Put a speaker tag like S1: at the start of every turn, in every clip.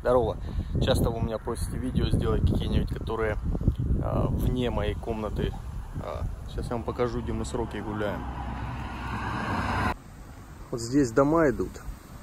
S1: Здорово. Часто вы у меня просите видео сделать какие-нибудь, которые вне моей комнаты. Сейчас я вам покажу, где мы с Рокки гуляем. Вот здесь дома идут.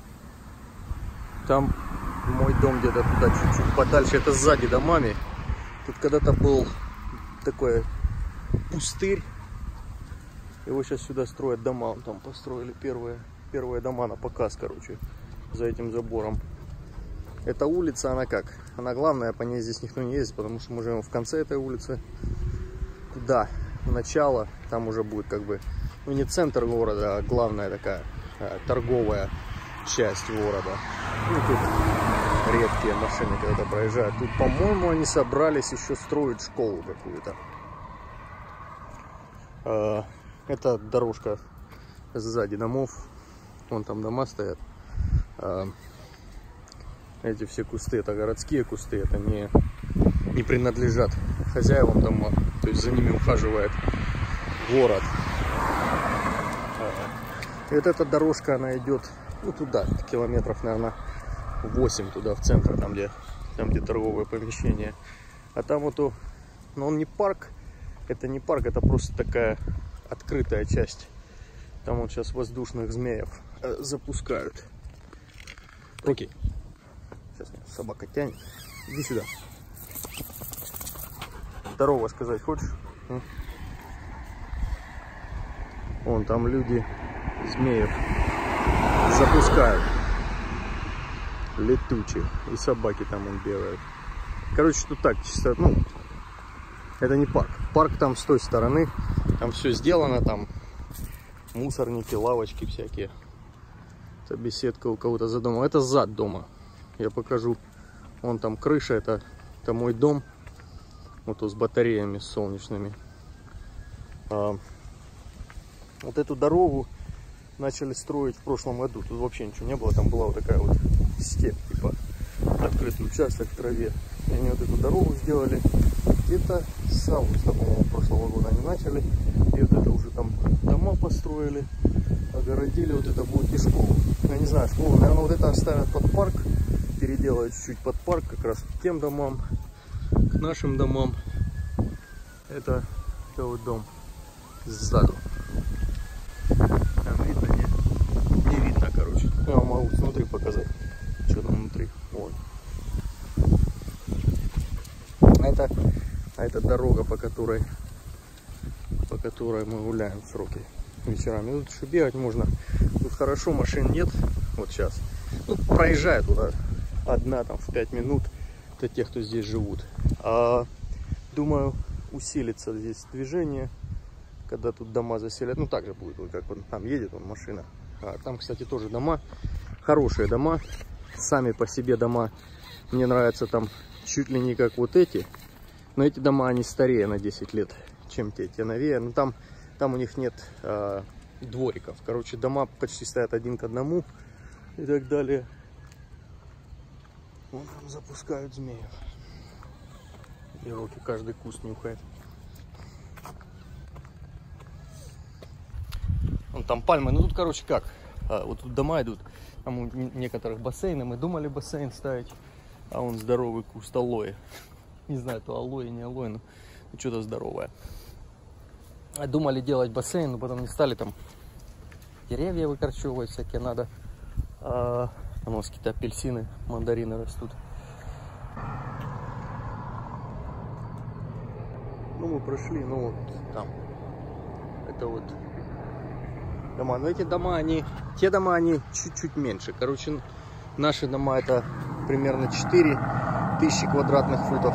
S1: Там мой дом где-то туда чуть-чуть подальше. Это сзади домами. Тут когда-то был такой пустырь. Его сейчас сюда строят дома. Там построили первые дома на показ, короче, за этим забором. Эта улица, она как? Она главная, по ней здесь никто не ездит, потому что мы живем в конце этой улицы. Туда, в начало, там уже будет как бы, ну не центр города, а главная такая торговая часть города. Ну тут редкие машины когда-то проезжают. Тут, по-моему, они собрались еще строить школу какую-то. Это дорожка сзади домов. Вон там дома стоят. Эти все кусты, это городские кусты, это не принадлежат хозяевам дома. То есть за ними ухаживает город. И вот эта дорожка, она идет, ну, туда, километров, наверное, 8 туда, в центр, там где торговое помещение. А там вот, но он не парк, это просто такая открытая часть. Там вот сейчас воздушных змеев запускают. Окей. Сейчас меня собака тянет. Иди сюда. Здорово сказать хочешь? Вон там люди змеев запускают. Летучих. И собаки там он бегают. Короче, тут так чисто, ну, это не парк. Парк там с той стороны. Там все сделано, там мусорники, лавочки всякие. Это беседка у кого-то за домом. Это зад дома. Я покажу. Вон там крыша, это мой дом. Вот с батареями солнечными. Вот эту дорогу начали строить в прошлом году. Тут вообще ничего не было. Там была вот такая вот степь, типа открытый участок в траве. И они вот эту дорогу сделали где-то с августа, по-моему, прошлого года они начали. И вот это уже там дома построили, огородили. Вот это будет и школа. Я не знаю, школу, наверное, вот это оставят под парк. Переделают чуть-чуть под парк, как раз к тем домам, к нашим домам. Это вот дом сзаду. Там видно, не видно, короче. Я вам могу снутри показать, что там внутри. Вот. А это дорога, по которой мы гуляем с Рокки вечерами. Тут еще бегать можно. Тут хорошо, машин нет. Вот сейчас. Ну, проезжает туда одна там в 5 минут. Это те, кто здесь живут. Думаю, усилится здесь движение, когда тут дома заселят. Ну, так же будет, вот как вот там едет машина. Там, кстати, тоже дома. Хорошие дома. Сами по себе дома. Мне нравятся там чуть ли не как вот эти. Но эти дома, они старее на 10 лет, чем те новее. Но там у них нет двориков. Короче, дома почти стоят один к одному и так далее. Вон там запускают змеев. И Рокки каждый куст нюхает. Вон там пальмы. Ну тут, короче, как? Вот тут дома идут. Там у некоторых бассейны. Мы думали бассейн ставить. А он здоровый куст алоэ. Не знаю, то алоэ, не алоэ, но что-то здоровое. Думали делать бассейн, но потом не стали, там деревья выкорчевывать всякие надо. Там у нас какие-то апельсины, мандарины растут. Ну, мы прошли, ну вот там. Это вот дома. Но эти дома, те дома, они чуть-чуть меньше. Короче, наши дома это примерно 4000 квадратных футов.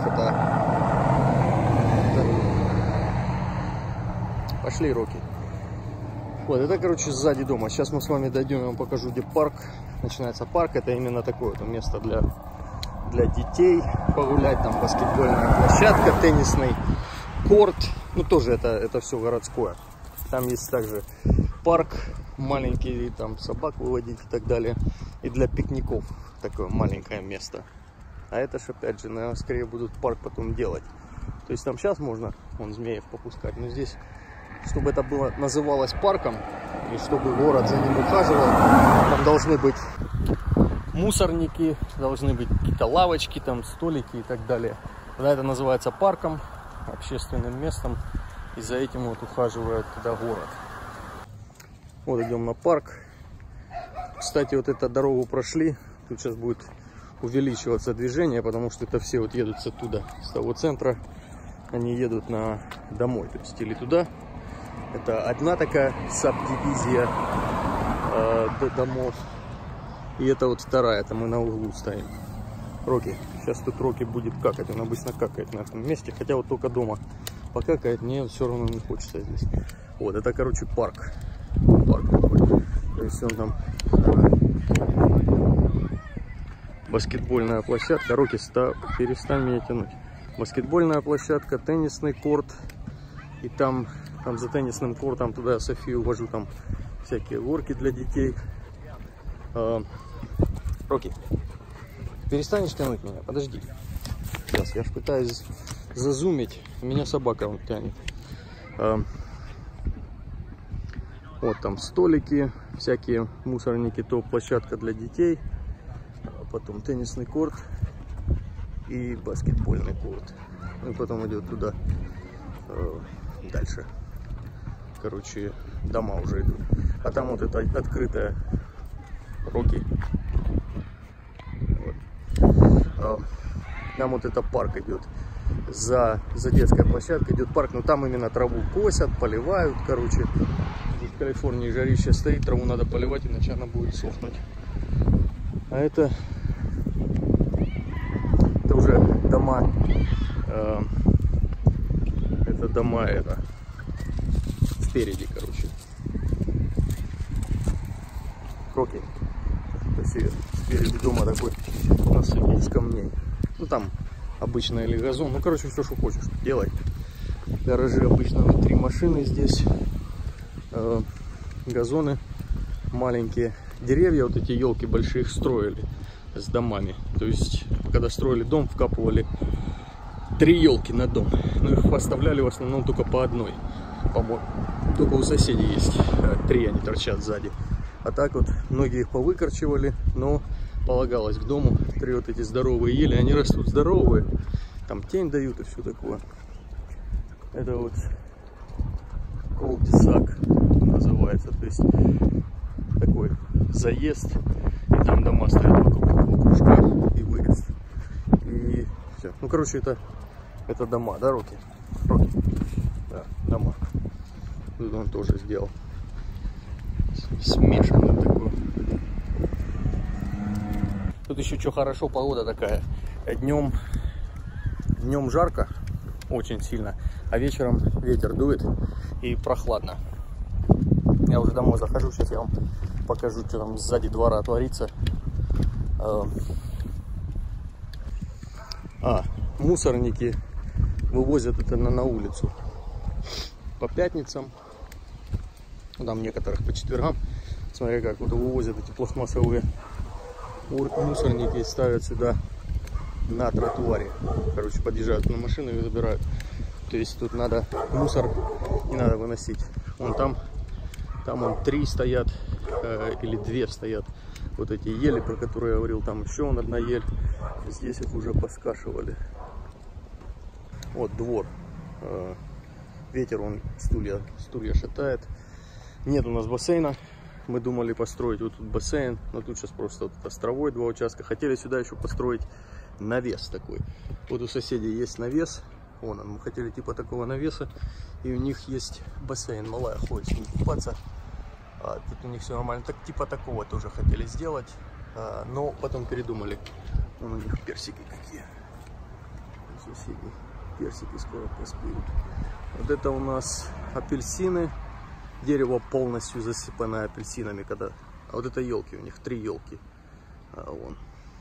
S1: Пошли, Рокки. Вот, это, короче, сзади дома. Сейчас мы с вами дойдем, я вам покажу, где парк. Начинается парк. Это именно такое вот место для детей погулять. Там баскетбольная площадка, теннисный корт. Ну, тоже это все городское. Там есть также парк маленький, там собак выводить и так далее. И для пикников такое маленькое место. А это же, опять же, наверное, скорее будут парк потом делать. То есть там сейчас можно вон змеев попускать, но здесь, чтобы это было называлось парком, и чтобы город за ним ухаживал, там должны быть мусорники, должны быть какие-то лавочки, там столики и так далее. Тогда это называется парком, общественным местом, и за этим вот ухаживает туда город. Вот идем на парк. Кстати, вот эту дорогу прошли, тут сейчас будет увеличиваться движение, потому что это все вот едут оттуда, с того центра, они едут домой, то есть или туда. Это одна такая сабдивизия домов, и это вот вторая, это мы на углу стоим. Рокки, сейчас тут Рокки будет какать, он обычно какает на этом месте, хотя вот только дома покакает, мне все равно не хочется здесь. Вот, это, короче, парк такой, то есть он там... Баскетбольная площадка. Рокки, перестань меня тянуть. Баскетбольная площадка, теннисный корт. И там за теннисным кортом туда я Софию увожу. Там всякие горки для детей. Рокки, перестанешь тянуть меня? Подожди. Сейчас, я же пытаюсь зазумить. Меня собака вот тянет. Вот там столики, всякие мусорники, то площадка для детей. Потом теннисный корт и баскетбольный корт. И потом идет туда дальше. Короче, дома уже идут. А там вот это открытая Рокки. Вот. Там вот это парк идет. За детской площадкой идет парк, но там именно траву косят, поливают. Короче, в Калифорнии жарище стоит, траву надо поливать, иначе она будет сохнуть. А это уже дома, это дома спереди, короче. Рокки, спереди дома такой насыпь из камней. Ну там обычно или газон, ну короче все, что хочешь, делай. Гаражи обычно внутри машины, здесь газоны маленькие, деревья, вот эти елки большие, их строили с домами. То есть, когда строили дом, вкапывали 3 елки на дом. Но их поставляли в основном только по одной. По-моему, только у соседей есть 3, они торчат сзади. А так вот, многие их повыкорчевали, но полагалось к дому 3 вот эти здоровые ели. Они растут здоровые, там тень дают и все такое. Это вот кул-де-сак называется. То есть, такой заезд. И там дома стоят вокруг кружка и выезд. И все. Ну, короче, это дома, да, Рокки? Да, дома. Тут он тоже сделал. Смешанный такой. Тут еще что хорошо, погода такая. Днем жарко, очень сильно, а вечером ветер дует и прохладно. Я уже домой захожу, сейчас я вам покажу, что там сзади двора творится. Мусорники вывозят это на улицу по пятницам, там некоторых по четвергам. Смотри, как вот вывозят эти пластмассовые мусорники и ставят сюда на тротуаре. Короче, подъезжают на машину и забирают. То есть тут надо мусор не надо выносить. Вон там он 3 стоят или 2 стоят. Вот эти ели, про которые я говорил, там еще одна ель. Здесь их уже поскашивали. Вот двор. Ветер, он стулья шатает. Нет у нас бассейна. Мы думали построить вот тут бассейн, но тут сейчас просто вот островой 2 участка. Хотели сюда еще построить навес такой. Вот у соседей есть навес. Вон он, мы хотели типа такого навеса. И у них есть бассейн. Малая ходит с ним купаться. Тут у них все нормально. Так, типа такого тоже хотели сделать. Но потом передумали. Вон у них персики какие. Соседи. Персики скоро поспеют. Вот это у нас апельсины. Дерево полностью засыпано апельсинами. А вот это елки, у них 3 елки. Вон.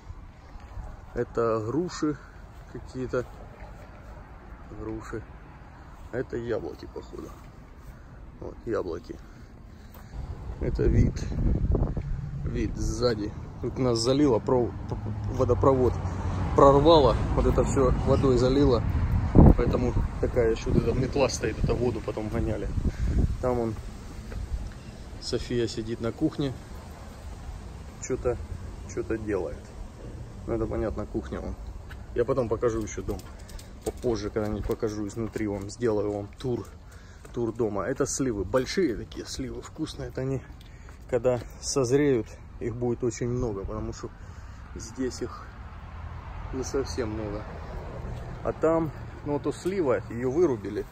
S1: Это груши какие-то. Груши. А это яблоки, походу. Вот, яблоки. Это вид сзади. Тут нас залило, водопровод прорвало. Вот это все водой залило. Поэтому такая еще вот эта метла стоит, это воду потом гоняли. Там София сидит на кухне. Что-то что-то делает. Ну, это, понятно, кухня вам. Я потом покажу еще дом. Попозже, когда-нибудь покажу изнутри вам, сделаю вам тур дома. Это сливы, большие такие сливы, вкусные. Это они, когда созреют, их будет очень много, потому что здесь их не совсем много. А там, ну вот у слива, ее вырубили.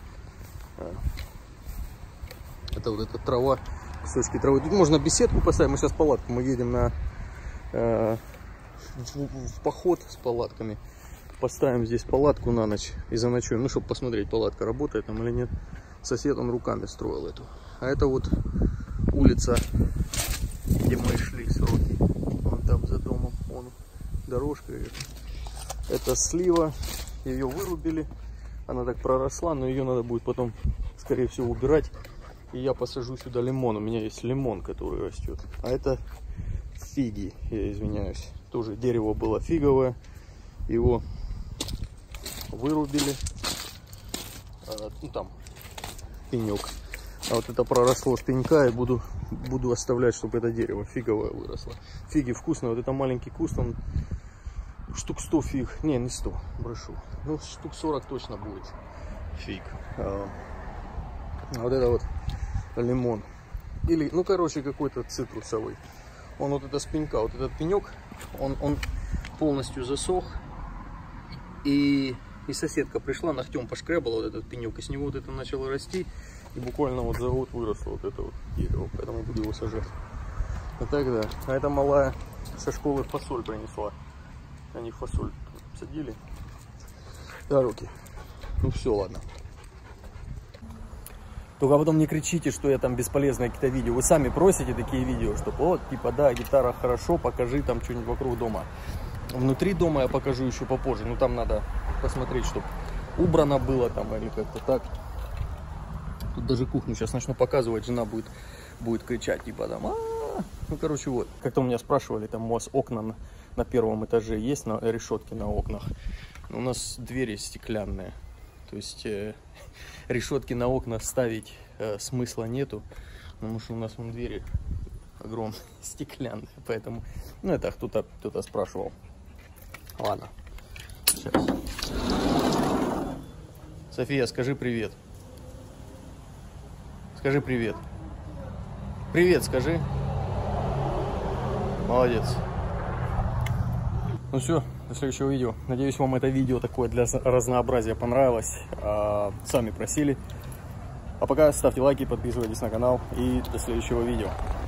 S1: Это вот эта трава, кусочки травы. Тут можно беседку поставить. Мы сейчас палатку, мы едем в поход с палатками. Поставим здесь палатку на ночь и заночуем. Ну, чтобы посмотреть, палатка работает там или нет. Сосед, он руками строил эту. А это вот улица, где мы шли с Роки. Вон там за домом, вон дорожка. Это слива, ее вырубили. Она так проросла, но ее надо будет потом, скорее всего, убирать. И я посажу сюда лимон. У меня есть лимон, который растет. А это фиги, я извиняюсь. Тоже дерево было фиговое. Его вырубили. Ну там пенек. А вот это проросло с пенька, и буду оставлять, чтобы это дерево фиговое выросло. Фиги вкусные. Вот это маленький куст, он штук 100 фиг. Не 100, брошу. Ну, штук 40 точно будет фиг. А вот это вот лимон. Или, ну, короче, какой-то цитрусовый. Он вот это с пенька, вот этот пенек, он полностью засох. И соседка пришла, ногтем пошкрябала вот этот пенек, и с него вот это начало расти. И буквально вот за год выросло вот это вот дерево, поэтому буду его сажать. А так да. А это малая со школы фасоль принесла. Они фасоль садили. Да, руки. Ну все, ладно. Только потом не кричите, что я там бесполезные какие-то видео. Вы сами просите такие видео, что вот, типа, да, гитара хорошо, покажи там что-нибудь вокруг дома. Внутри дома я покажу еще попозже. Ну, там надо посмотреть, чтобы убрано было там или как-то так. Тут даже кухню сейчас начну показывать, жена будет кричать, типа там, ну, короче, вот. Как-то у меня спрашивали, там у вас окна на первом этаже есть, решетки на окнах. Но у нас двери стеклянные. То есть решетки на окна ставить смысла нету, потому что у нас вон двери огромные, стеклянные, поэтому, ну, это кто-то спрашивал. Ладно, сейчас. София, скажи привет. Скажи привет. Привет, скажи. Молодец. Ну все, до следующего видео. Надеюсь, вам это видео такое для разнообразия понравилось. Сами просили. А пока ставьте лайки, подписывайтесь на канал и до следующего видео.